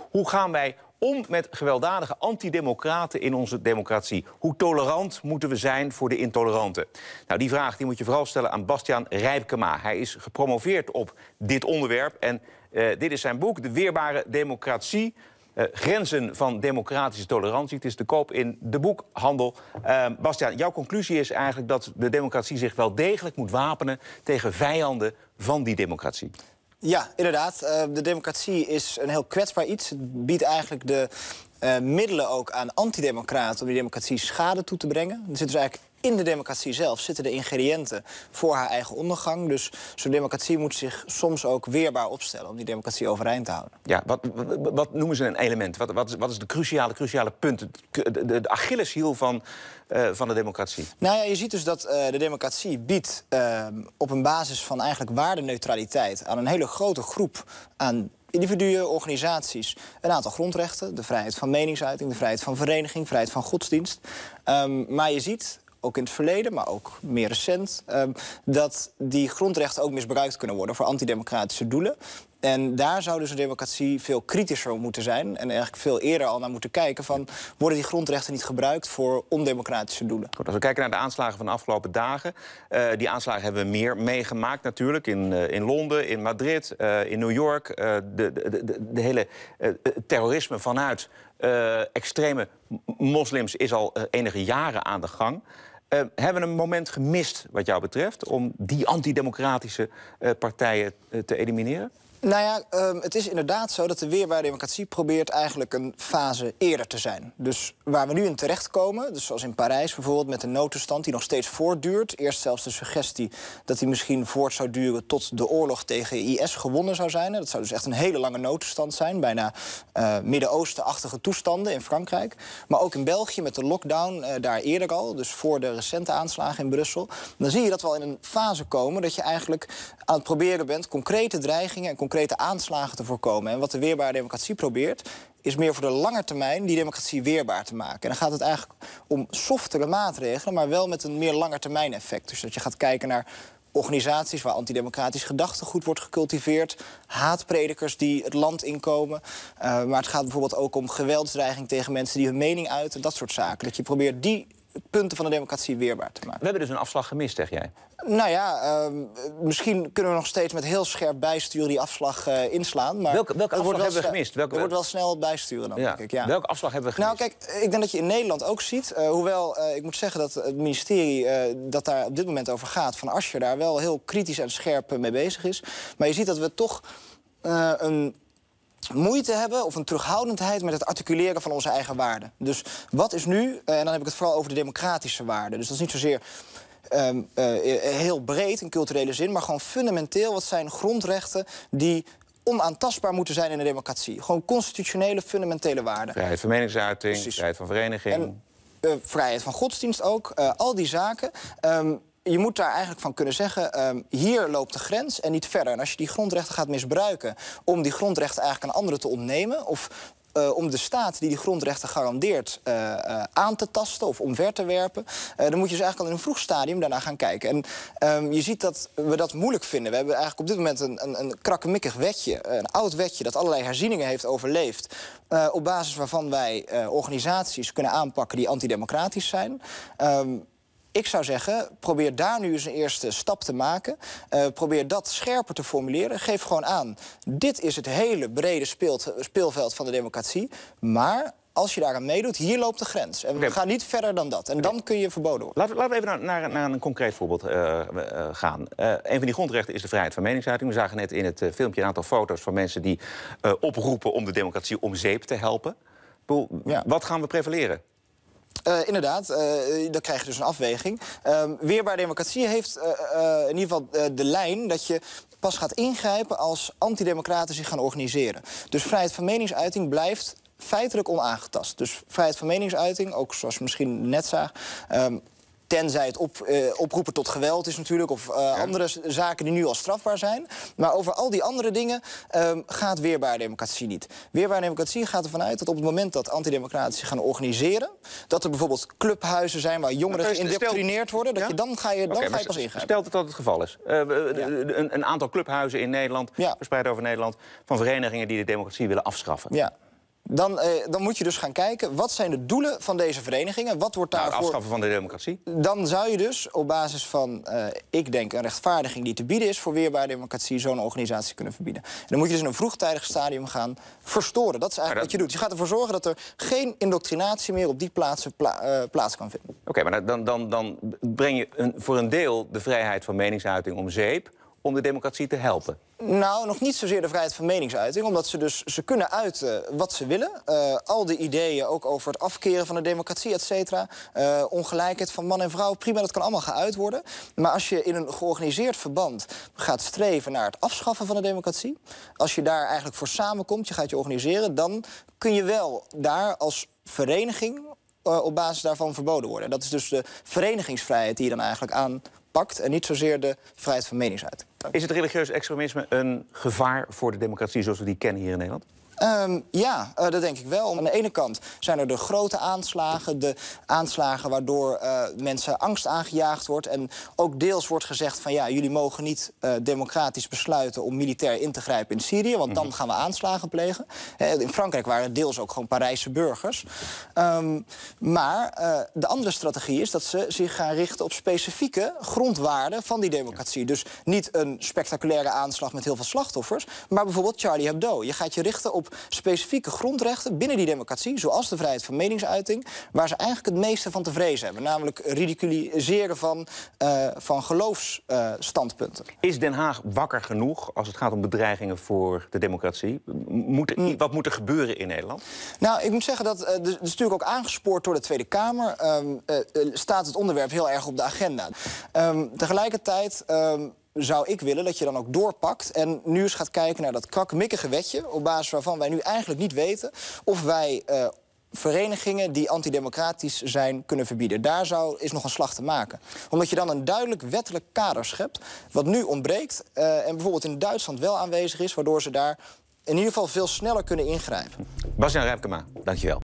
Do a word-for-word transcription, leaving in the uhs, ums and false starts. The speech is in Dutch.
Hoe gaan wij om met gewelddadige antidemocraten in onze democratie? Hoe tolerant moeten we zijn voor de intoleranten? Nou, die vraag die moet je vooral stellen aan Bastiaan Rijpkema. Hij is gepromoveerd op dit onderwerp en uh, dit is zijn boek, De Weerbare Democratie. Uh, grenzen van democratische tolerantie. Het is te koop in de boekhandel. Uh, Bastiaan, jouw conclusie is eigenlijk dat de democratie zich wel degelijk moet wapenen tegen vijanden van die democratie. Ja, inderdaad. Uh, de democratie is een heel kwetsbaar iets. Het biedt eigenlijk de uh, middelen ook aan antidemocraten om die democratie schade toe te brengen. Er zit dus eigenlijk in de democratie zelf zitten de ingrediënten voor haar eigen ondergang. Dus zo'n democratie moet zich soms ook weerbaar opstellen om die democratie overeind te houden. Ja, wat, wat, wat noemen ze een element? Wat, wat, is, wat is de cruciale, cruciale punt, de, de, de Achilleshiel van, uh, van de democratie? Nou ja, je ziet dus dat uh, de democratie biedt uh, op een basis van eigenlijk waardeneutraliteit aan een hele grote groep aan individuen, organisaties, een aantal grondrechten. De vrijheid van meningsuiting, de vrijheid van vereniging, vrijheid van godsdienst. Um, maar je ziet, ook in het verleden, maar ook meer recent, um, dat die grondrechten ook misbruikt kunnen worden voor antidemocratische doelen. En daar zou dus een democratie veel kritischer op moeten zijn en eigenlijk veel eerder al naar moeten kijken van, worden die grondrechten niet gebruikt voor ondemocratische doelen? Goed, als we kijken naar de aanslagen van de afgelopen dagen, uh, die aanslagen hebben we meer meegemaakt natuurlijk, in, uh, in Londen, in Madrid, uh, in New York. Uh, de, de, de, de hele uh, terrorisme vanuit uh, extreme moslims is al uh, enige jaren aan de gang. Uh, hebben we een moment gemist, wat jou betreft, om die antidemocratische uh, partijen uh, te elimineren? Nou ja, um, het is inderdaad zo dat de weerbare democratie probeert eigenlijk een fase eerder te zijn. Dus waar we nu in terechtkomen, dus zoals in Parijs bijvoorbeeld met een noodtoestand die nog steeds voortduurt. Eerst zelfs de suggestie dat die misschien voort zou duren tot de oorlog tegen I S gewonnen zou zijn. Dat zou dus echt een hele lange noodtoestand zijn, bijna uh, Midden-Oosten-achtige toestanden in Frankrijk. Maar ook in België met de lockdown, uh, daar eerder al, dus voor de recente aanslagen in Brussel. Dan zie je dat we al in een fase komen dat je eigenlijk aan het proberen bent concrete dreigingen en concrete aanslagen te voorkomen. En wat de weerbare democratie probeert, is meer voor de lange termijn die democratie weerbaar te maken. En dan gaat het eigenlijk om softere maatregelen, maar wel met een meer langetermijn effect. Dus dat je gaat kijken naar organisaties waar antidemocratisch gedachtegoed wordt gecultiveerd, haatpredikers die het land inkomen. Uh, maar het gaat bijvoorbeeld ook om geweldsdreiging tegen mensen die hun mening uiten, dat soort zaken. Dat je probeert die punten van de democratie weerbaar te maken. We hebben dus een afslag gemist, zeg jij? Nou ja, uh, misschien kunnen we nog steeds met heel scherp bijsturen die afslag uh, inslaan. Maar welke welke afslag hebben we gemist? Welke... Er wordt wel snel bijsturen dan, ja. denk ik. Ja. Welke afslag hebben we gemist? Nou kijk, ik denk dat je in Nederland ook ziet, uh, hoewel uh, ik moet zeggen dat het ministerie uh, dat daar op dit moment over gaat, Van Asscher, daar wel heel kritisch en scherp uh, mee bezig is. Maar je ziet dat we toch uh, een moeite hebben of een terughoudendheid met het articuleren van onze eigen waarden. Dus wat is nu, uh, en dan heb ik het vooral over de democratische waarden. Dus dat is niet zozeer Um, uh, heel breed in culturele zin, maar gewoon fundamenteel. Wat zijn grondrechten die onaantastbaar moeten zijn in een democratie? Gewoon constitutionele, fundamentele waarden. Vrijheid van meningsuiting, Precies. vrijheid van vereniging. En uh, vrijheid van godsdienst ook. Uh, al die zaken. Um, je moet daar eigenlijk van kunnen zeggen, um, hier loopt de grens en niet verder. En als je die grondrechten gaat misbruiken om die grondrechten eigenlijk aan anderen te ontnemen, of Uh, om de staat die die grondrechten garandeert uh, uh, aan te tasten of omver te werpen, Uh, dan moet je dus eigenlijk al in een vroeg stadium daarna gaan kijken. En um, je ziet dat we dat moeilijk vinden. We hebben eigenlijk op dit moment een, een, een krakkemikkig wetje, een oud wetje dat allerlei herzieningen heeft overleefd, Uh, op basis waarvan wij uh, organisaties kunnen aanpakken die antidemocratisch zijn. Um, Ik zou zeggen, probeer daar nu eens een eerste stap te maken. Uh, probeer dat scherper te formuleren. Geef gewoon aan, dit is het hele brede speelt, speelveld van de democratie. Maar als je daaraan meedoet, hier loopt de grens. En we okay. gaan niet verder dan dat. En dan kun je verboden worden. Laten, laten we even naar, naar, naar een concreet voorbeeld uh, uh, gaan. Uh, een van die grondrechten is de vrijheid van meningsuiting. We zagen net in het uh, filmpje een aantal foto's van mensen die uh, oproepen om de democratie om zeep te helpen. Boel, ja. Wat gaan we prevaleren? Uh, inderdaad, uh, dan krijg je dus een afweging. Uh, weerbare democratie heeft uh, uh, in ieder geval uh, de lijn dat je pas gaat ingrijpen als antidemocraten zich gaan organiseren. Dus vrijheid van meningsuiting blijft feitelijk onaangetast. Dus vrijheid van meningsuiting, ook zoals je misschien net zag, Um, tenzij het op, uh, oproepen tot geweld is natuurlijk, of uh, ja. andere zaken die nu al strafbaar zijn. Maar over al die andere dingen um, gaat weerbare democratie niet. Weerbare democratie gaat ervan uit dat op het moment dat antidemocraten zich gaan organiseren, dat er bijvoorbeeld clubhuizen zijn waar jongeren geïndoctrineerd worden, dat ja? je dan ga je, dan okay, ga je pas ingrijpen. Stelt het dat het geval is. Uh, ja. een, een aantal clubhuizen in Nederland, ja. verspreid over Nederland, van verenigingen die de democratie willen afschaffen. Ja. Dan, eh, dan moet je dus gaan kijken, wat zijn de doelen van deze verenigingen? Wat wordt Nou, daarvoor... het afschaffen van de democratie? Dan zou je dus op basis van, uh, ik denk, een rechtvaardiging die te bieden is voor weerbare democratie, zo'n organisatie kunnen verbieden. En dan moet je dus in een vroegtijdig stadium gaan verstoren. Dat is eigenlijk dat... wat je doet. Je gaat ervoor zorgen dat er geen indoctrinatie meer op die plaatsen pla uh, plaats kan vinden. Oké, okay, maar dan, dan, dan breng je een, voor een deel de vrijheid van meningsuiting om zeep om de democratie te helpen. Nou, nog niet zozeer de vrijheid van meningsuiting, omdat ze dus ze kunnen uiten wat ze willen. Uh, al die ideeën, ook over het afkeren van de democratie, et cetera. Uh, ongelijkheid van man en vrouw, prima, dat kan allemaal geuit worden. Maar als je in een georganiseerd verband gaat streven naar het afschaffen van de democratie, als je daar eigenlijk voor samenkomt, je gaat je organiseren, dan kun je wel daar als vereniging uh, op basis daarvan verboden worden. Dat is dus de verenigingsvrijheid die je dan eigenlijk aanpakt en niet zozeer de vrijheid van meningsuiting. Is het religieus extremisme een gevaar voor de democratie zoals we die kennen hier in Nederland? Um, ja, uh, dat denk ik wel. Aan de ene kant zijn er de grote aanslagen, de aanslagen waardoor uh, mensen angst aangejaagd wordt. En ook deels wordt gezegd van ja, jullie mogen niet uh, democratisch besluiten om militair in te grijpen in Syrië, want dan gaan we aanslagen plegen. Uh, in Frankrijk waren het deels ook gewoon Parijse burgers. Um, maar uh, de andere strategie is dat ze zich gaan richten op specifieke grondwaarden van die democratie. Dus niet een spectaculaire aanslag met heel veel slachtoffers, maar bijvoorbeeld Charlie Hebdo. Je gaat je richten op specifieke grondrechten binnen die democratie, zoals de vrijheid van meningsuiting, waar ze eigenlijk het meeste van te vrezen hebben. Namelijk ridiculiseren van, uh, van geloofsstandpunten. Uh, is Den Haag wakker genoeg als het gaat om bedreigingen voor de democratie? Moet er, wat moet er gebeuren in Nederland? Nou, ik moet zeggen dat, uh, dat is natuurlijk ook aangespoord door de Tweede Kamer, Um, uh, uh, staat het onderwerp heel erg op de agenda. Um, tegelijkertijd Um, zou ik willen dat je dan ook doorpakt en nu eens gaat kijken naar dat krakkemikkige wetje, op basis waarvan wij nu eigenlijk niet weten of wij uh, verenigingen die antidemocratisch zijn kunnen verbieden. Daar zou, is nog een slag te maken. Omdat je dan een duidelijk wettelijk kader schept, wat nu ontbreekt uh, en bijvoorbeeld in Duitsland wel aanwezig is, waardoor ze daar in ieder geval veel sneller kunnen ingrijpen. Bastiaan Rijpkema, dankjewel.